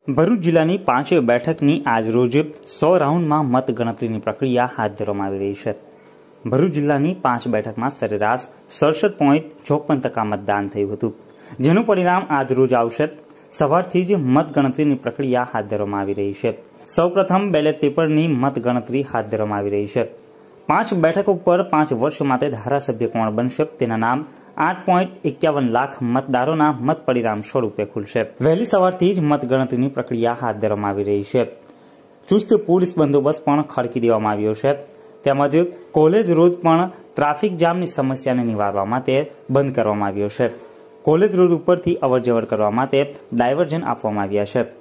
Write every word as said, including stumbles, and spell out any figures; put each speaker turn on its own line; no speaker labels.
ભરૂચ જિલ્લાની પાંચ બેઠકની આજ રોજ સો રાઉન્ડમાં મતગણતરીની પ્રક્રિયા હાથ ધરવામાં આવી રહી છે। ભરૂચ જિલ્લાની પાંચ બેઠકમાં સરેરાશ સડસઠ પોઈન્ટ ચોપન ટકા મતદાન થયું હતું, જેનું પરિણામ આજ રોજ આવશે। સવારથી જ મતગણતરીની પ્રક્રિયા હાથ ધરવામાં આવી રહી છે। સૌપ્રથમ બેલેટ પેપરની મતગણતરી હાથ ધરવામાં આવી રહી છે। પાંચ બેઠકો પર પાંચ વર્ષ માટે ધારાસભ્ય કોણ બનશે તેના નામ આઠ પોઈન્ટ એકાવન લાખ મતદારોના મત પરિણામ સ્વરૂપે ખુલશે। વહેલી સવારથી જ મતગણતરીની પ્રક્રિયા હાથ ધરવામાં આવી રહી છે। ચુસ્ત પોલીસ બંદોબસ્ત પણ ખડકી દેવામાં આવ્યો છે, તેમજ કોલેજ રોડ પણ ટ્રાફિક જામની સમસ્યાને નિવારવા માટે બંધ કરવામાં આવ્યો છે। કોલેજ રોડ ઉપરથી અવરજવર કરવા માટે ડાયવર્ઝન આપવામાં આવ્યા છે।